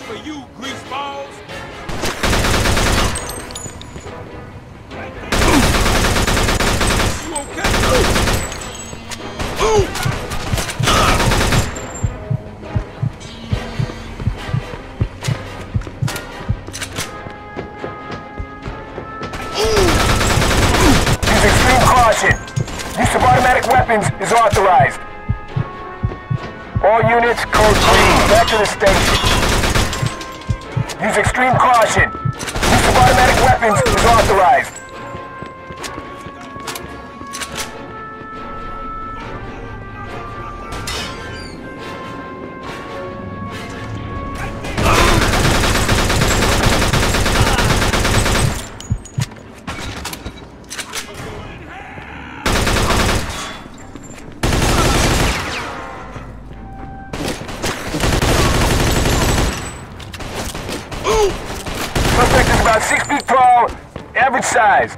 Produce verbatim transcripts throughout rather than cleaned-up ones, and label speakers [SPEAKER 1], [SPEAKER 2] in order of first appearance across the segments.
[SPEAKER 1] for you, greaseballs! You okay? Ooh!
[SPEAKER 2] Use extreme caution. Use of automatic weapons is authorized. All units, code green, back to the station. Use extreme caution. Use of automatic weapons is authorized. Suspect is about six feet tall, average size.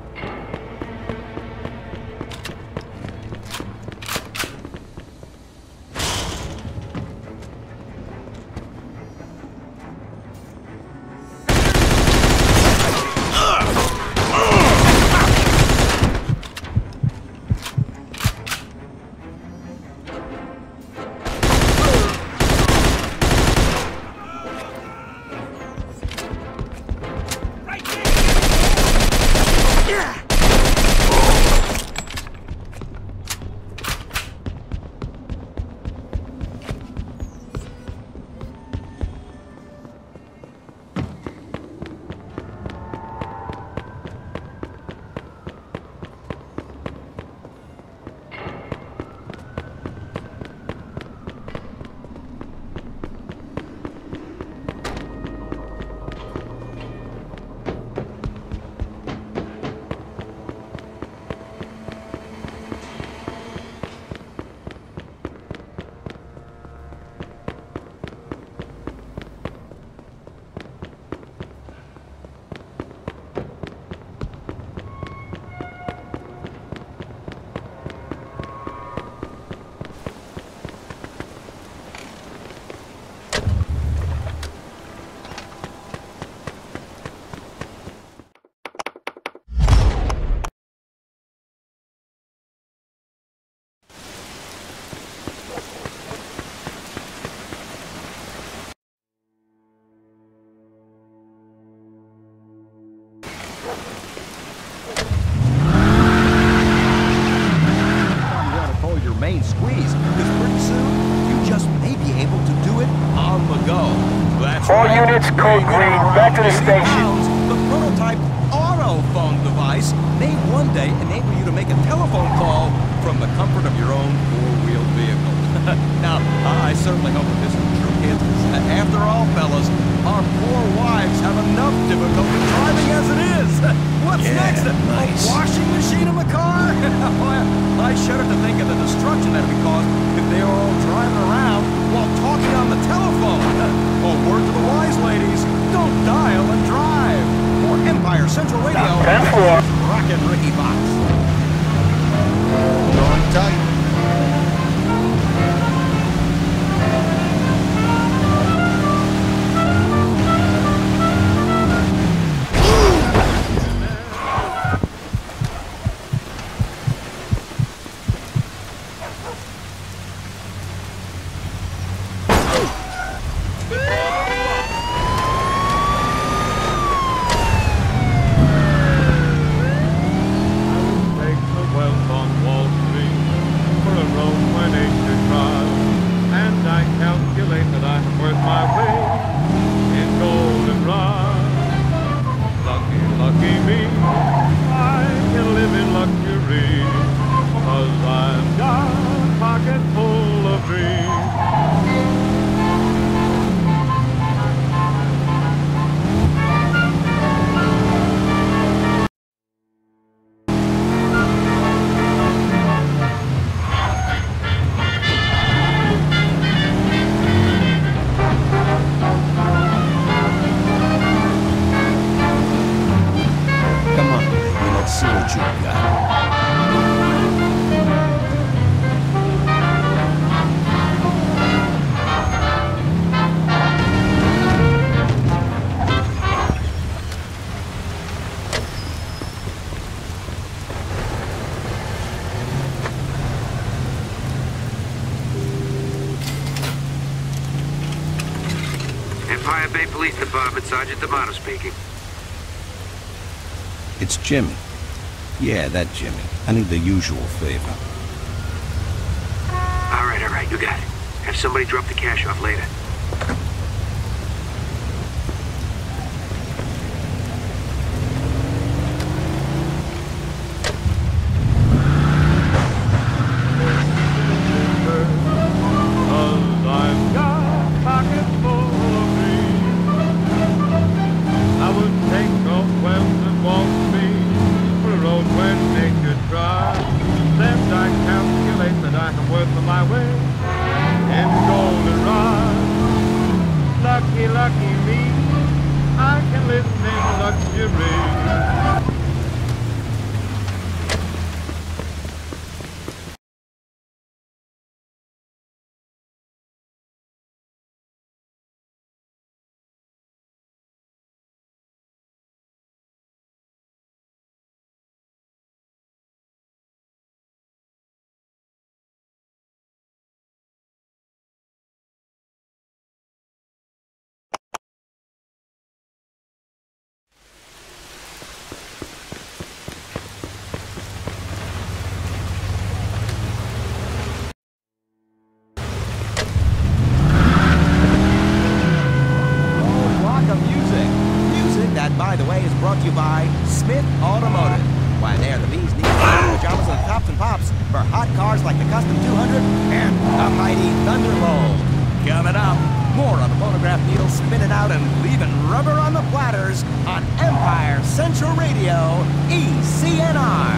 [SPEAKER 3] Main squeeze, because pretty soon you just may be able to do it on the go. That's
[SPEAKER 2] All
[SPEAKER 3] right.
[SPEAKER 2] units, code green, back to the station.
[SPEAKER 3] Pounds, the prototype autophone device may one day enable you to make a telephone call from the comfort of your own four-wheeled vehicle. Now, I certainly hope that this is true, kids. After all, fellas, our poor wives have enough difficulty driving as it is. What's
[SPEAKER 4] Yeah,
[SPEAKER 3] next?
[SPEAKER 4] nice.
[SPEAKER 3] A washing machine in the car? I shudder to think of the destruction that would be caused if they were all driving around while talking on the telephone. Oh, word to the wise ladies, don't dial and drive. For Empire Central Radio,
[SPEAKER 2] ten four.
[SPEAKER 3] Rocket Ricky Box.
[SPEAKER 4] Going tight.
[SPEAKER 3] Come on, baby, let's see what you got.
[SPEAKER 4] Empire Bay Police Department, Sergeant D'Amato speaking.
[SPEAKER 5] It's Jimmy. Yeah, that Jimmy. I need the usual favor.
[SPEAKER 4] All right, all right, you got it. Have somebody drop the cash off later.
[SPEAKER 6] Lucky, lucky me, I can live in luxury.
[SPEAKER 3] By the way, is brought to you by Smith Automotive. Why, they are the bee's knees, pajamas, and tops and pops for hot cars like the Custom two hundred and the mighty Thunderbolt. Coming up, more on the phonograph needle spinning out and leaving rubber on the platters on Empire Central Radio, E C N R.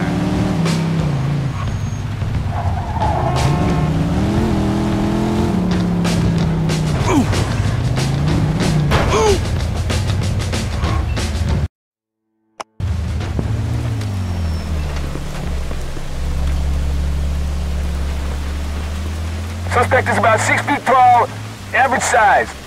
[SPEAKER 2] Suspect is about six feet tall, average size.